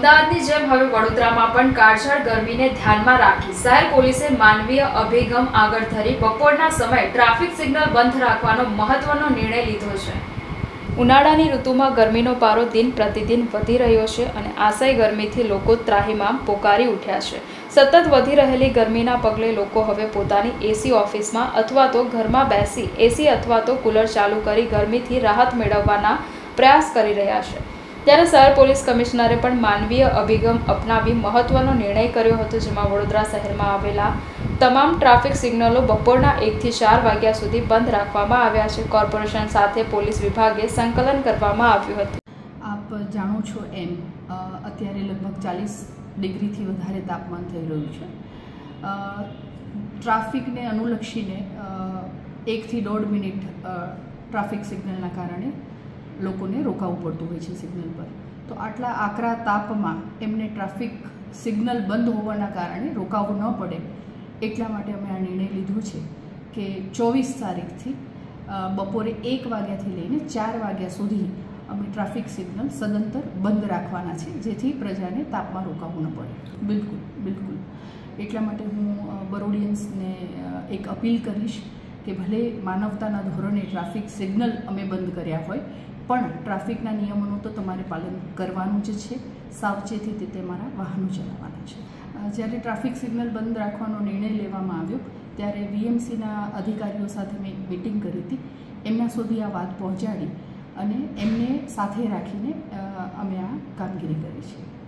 અમદાવાદની જેમ હવે વડોદરામાં પણ કાળઝાળ ગરમીને ધ્યાનમાં રાખી શહેર પોલીસે માનવીય અભિગમ આગળ ધરી બપોરના સમયે ટ્રાફિક સિગ્નલ બંધ રાખવાનો મહત્વનો નિર્ણય લીધો છે। ઉનાળાની ઋતુમાં ગરમીનો પારો દિન પ્રતિદિન વધી રહ્યો છે અને આસય ગરમીથી લોકો ત્રાહિમામ પોકારી ઉઠ્યા છે। સતત વધી રહેલી ગરમીના પગલે લોકો હવે પોતાની એસી ઓફિસમાં અથવા તો ઘરમાં બેસી એસી અથવા તો કુલર ચાલુ કરી ગરમીથી રાહત મેળવવાના પ્રયાસ કરી રહ્યા છે। ત્યારે શહેર પોલીસ કમિશનરે પણ માનવીય અભિગમ અપનાવી મહત્વનો નિર્ણય કર્યો હતો, જેમાં વડોદરા શહેરમાં આવેલા તમામ ટ્રાફિક સિગ્નલો બપોરના 1 થી 4 વાગ્યા સુધી બંધ રાખવામાં આવ્યા છે। કોર્પોરેશન સાથે પોલીસ વિભાગે સંકલન કરવામાં આવ્યું હતું। આપ જાણો છો એમ અત્યારે લગભગ 40 ડિગ્રીથી વધારે તાપમાન થઈ રહ્યું છે। ટ્રાફિકને અનુલક્ષીને 1 થી 1.5 મિનિટ ટ્રાફિક સિગ્નલના કારણે લોકોને રોકાવું પડતું હોય છે સિગ્નલ પર। તો આટલા આકરા તાપમાં એમને ટ્રાફિક સિગ્નલ બંધ હોવાના કારણે રોકાવું ન પડે એટલા માટે અમે આ નિર્ણય લીધો છે કે 24 તારીખથી બપોરે 1 વાગ્યાથી લઈને 4 વાગ્યા સુધી અમે ટ્રાફિક સિગ્નલ સદંતર બંધ રાખવાના છે, જેથી પ્રજાને તાપમાં રોકાવું ન પડે। બિલકુલ એટલા માટે હું બરોડિયન્સને એક અપીલ કરીશ કે ભલે માનવતાના ધોરણે ટ્રાફિક સિગ્નલ અમે બંધ કર્યા હોય પણ ટ્રાફિકના નિયમોનું તો તમારે પાલન કરવાનું જ છે। સાવચેતીથી તમારા વાહનો ચલાવવાના છે। જ્યારે ટ્રાફિક સિગ્નલ બંધ રાખવાનો નિર્ણય લેવામાં આવ્યો ત્યારે વીએમસીના અધિકારીઓ સાથે મેં એક મિટિંગ કરી હતી। એમના સુધી આ વાત પહોંચાડી અને એમને સાથે રાખીને અમે આ કામગીરી કરી છે।